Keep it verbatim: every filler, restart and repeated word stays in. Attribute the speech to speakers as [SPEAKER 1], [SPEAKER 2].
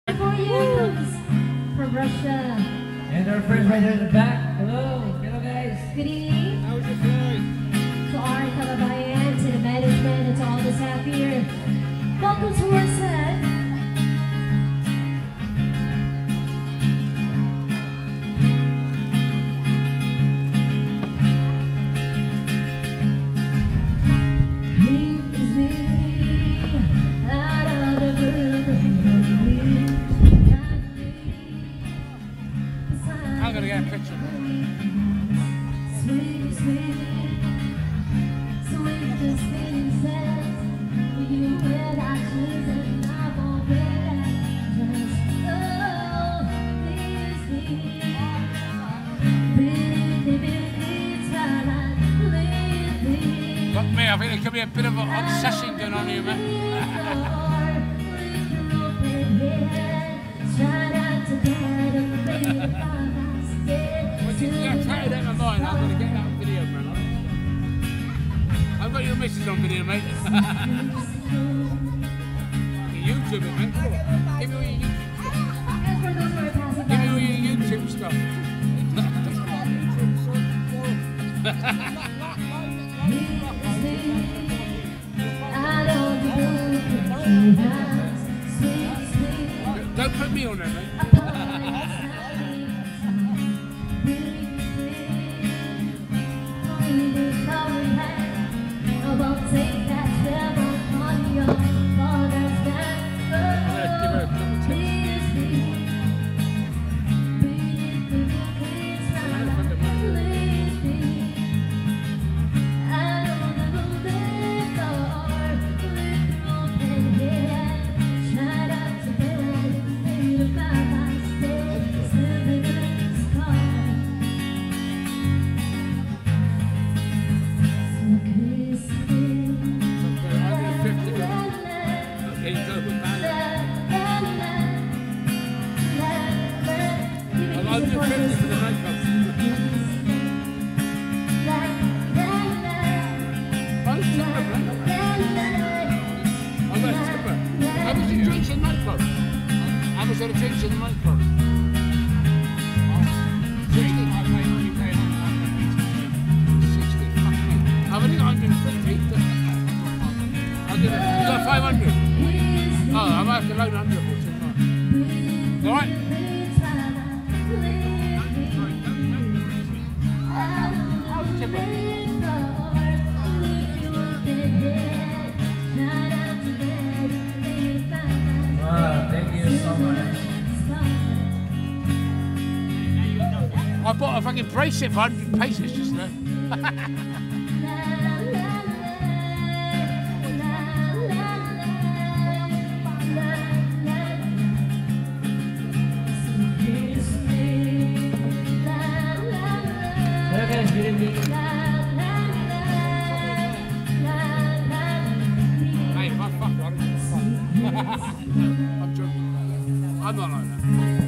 [SPEAKER 1] For you from Russia.
[SPEAKER 2] And our friends right there in the back. Hello. Hello, guys.
[SPEAKER 1] Good evening.
[SPEAKER 3] How was your flight?
[SPEAKER 1] To our kababayan, to the management, and to all the staff here. Welcome to our set.
[SPEAKER 3] I'm gonna get a picture.
[SPEAKER 1] Sweet, sweet, sweet, just feeling sad. You and I choose and I won't regret. Just oh, please, please, please, please, please,
[SPEAKER 3] Look, mate, I think there could be a bit of an obsession going on here, mate. Well, you got tired out of my mind. I'm going to get that on video, man. I've got your missus on video, mate. You YouTube it, mate. Give me all your YouTube stuff. Give me all your YouTube stuff. Don't put me on there, mate. I'll do fifty for the nightclub. I'll tipper, mate. I'll let tipper. How much the drinks in the nightclub? How much are the drinks in the nightclub? sixty. sixty. I've only got one hundred fifty. I'll give it. You got five hundred? Oh, I'm going to have to loan one hundred for tomorrow. All right?
[SPEAKER 2] Wow, thank you so much.
[SPEAKER 3] I bought a fucking bracelet for one hundred pesos just now.
[SPEAKER 2] Hello, guys. Good evening.
[SPEAKER 3] Hey, fuck, fuck, I'm joking. I'm not like that.